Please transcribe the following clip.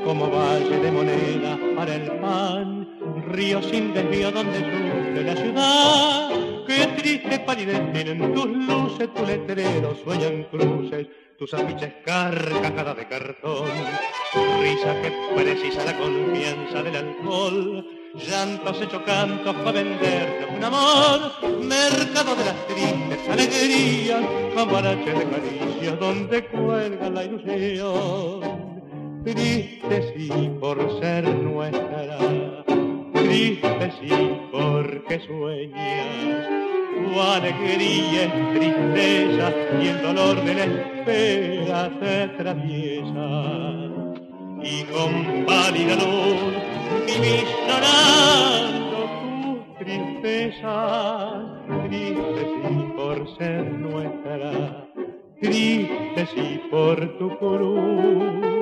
como valle de moneda para el pan, río sin desvío donde sufre la ciudad. Qué triste palidez tienen tus luces, tu letrero sueñan cruces, tus afiches carcajadas de cartón, risa que precisa la confianza del alcohol, llantos hechos cantos para vendernos un amor, mercado de las tristes alegrías, cambarache de caricias donde cuelga la ilusión. Triste sí por ser nuestra, triste sí porque sueñas, tu alegría es tristeza y el dolor de la espera te atraviesa. Y con pálida luz vivís llorando tus tristezas, triste sí por ser nuestra, triste sí por tu cruz.